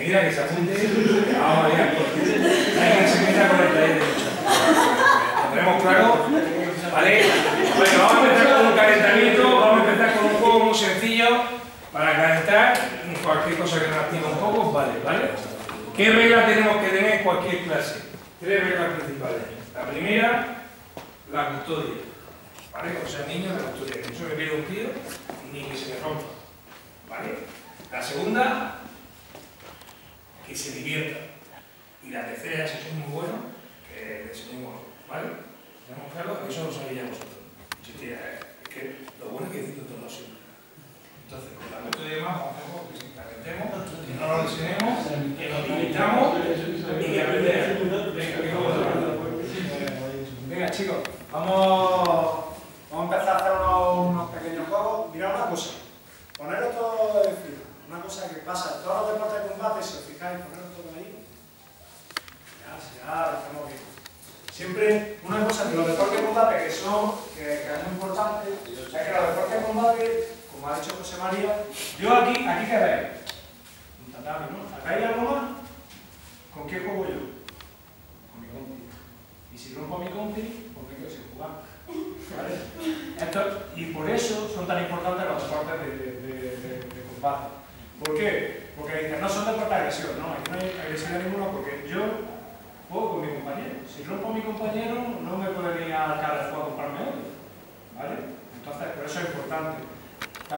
enseguida que se apunte. Vamos allá. Hay que enseguida con el taller de lucha. ¿Lo tenemos claro? ¿Vale? Bueno, vamos a empezar con un calentamiento. Vamos a empezar con un juego muy sencillo para calentar. Cualquier cosa que nos active un poco, ¿vale? ¿Qué reglas tenemos que tener en cualquier clase? 3 reglas principales. La primera, la custodia. ¿Vale? Cuando sean niños, la custodia. Que no se me pierda un tío ni que se me rompa. ¿Vale? La segunda, que se divierta. Y la tercera, si son muy buenos, que les enseñemos. ¿Vale? ¿Tenemos claro? Eso lo sabéis ya vosotros. Es que lo bueno es que decirlo todo siempre. Entonces, con la custodia de más, vamos a hacer que se calentemos, que no lo enseñemos, que nos limitamos y que aprendemos. Venga, chicos, vamos a empezar a hacer unos pequeños juegos. Mirad una cosa, poneros todo encima. Una cosa que pasa en todos los deportes de combate, si os fijáis, poneros todo ahí. Ya lo hacemos bien. Siempre, una cosa que los deportes de combate que es muy importante, es que los deportes de combate, como ha dicho José María, yo aquí que veis, un tatami, ¿no? ¿Acá hay algo más? ¿Con qué juego yo? Con mi compi. Y si rompo mi compi, pues me quedo sin jugar. ¿Vale? Y por eso son tan importantes los deportes de combate. ¿Por qué? Porque dicen, no son deportes de agresión, no, aquí no hay agresión ninguna porque yo juego con mi compañero. Si rompo a mi compañero, no me puede venir al cara de fuego a comprarme otro. ¿Vale? Entonces, por eso es importante.